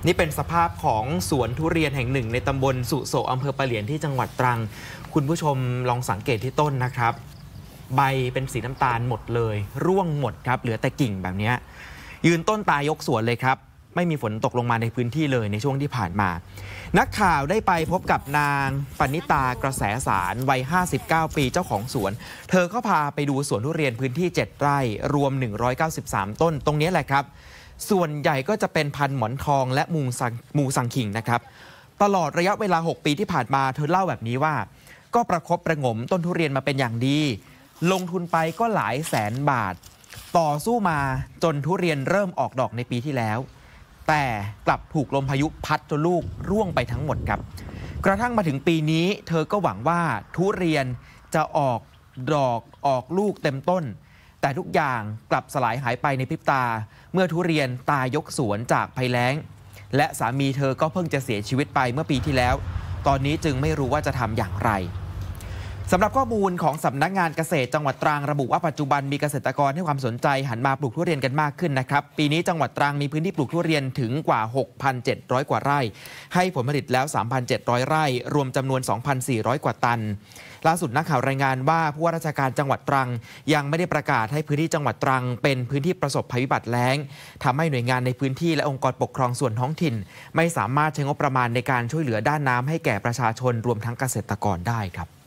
นี่เป็นสภาพของสวนทุเรียนแห่งหนึ่งในตำบลสุโสอำเภอปะเหลียนที่จังหวัดตรังคุณผู้ชมลองสังเกตที่ต้นนะครับใบเป็นสีน้ำตาลหมดเลยร่วงหมดครับเหลือแต่กิ่งแบบนี้ยืนต้นตายยกสวนเลยครับไม่มีฝนตกลงมาในพื้นที่เลยในช่วงที่ผ่านมานักข่าวได้ไปพบกับนางปณิตากระแสสารวัย59 ปีเจ้าของสวนเธอก็พาไปดูสวนทุเรียนพื้นที่7 ไร่รวม193 ต้นตรงนี้แหละครับส่วนใหญ่ก็จะเป็นพันธุ์หมอนทองและมูซังคิงนะครับตลอดระยะเวลา6 ปีที่ผ่านมาเธอเล่าแบบนี้ว่าก็ประคบประหงมต้นทุเรียนมาเป็นอย่างดีลงทุนไปก็หลายแสนบาทต่อสู้มาจนทุเรียนเริ่มออกดอกในปีที่แล้วแต่กลับถูกลมพายุพัดจนลูกร่วงไปทั้งหมดครับกระทั่งมาถึงปีนี้เธอก็หวังว่าทุเรียนจะออกดอกออกลูกเต็มต้นแต่ทุกอย่างกลับสลายหายไปในพริบตาเมื่อทุเรียนตายยกสวนจากภัยแล้งและสามีเธอก็เพิ่งจะเสียชีวิตไปเมื่อปีที่แล้วตอนนี้จึงไม่รู้ว่าจะทำอย่างไรสำหรับข้อมูลของสำนักงานเกษตรจังหวัดตรังระบุว่าปัจจุบันมีเกษตรกรให้ความสนใจหันมาปลูกทุเรียนกันมากขึ้นนะครับปีนี้จังหวัดตรังมีพื้นที่ปลูกทุเรียนถึงกว่า 6,700 กว่าไร่ให้ผลผลิตแล้ว 3,700 ไร่รวมจำนวน 2,400 กว่าตันล่าสุดนักข่าวรายงานว่าผู้ว่าราชการจังหวัดตรังยังไม่ได้ประกาศให้พื้นที่จังหวัดตรังเป็นพื้นที่ประสบภัยพิบัติแล้งทำให้หน่วยงานในพื้นที่และองค์กรปกครองส่วนท้องถิ่นไม่สามารถใช้งบประมาณในการช่วยเหลือด้านน้ำให้แก่ประชาชนรวมทั้งเกษตรกรได้ครับ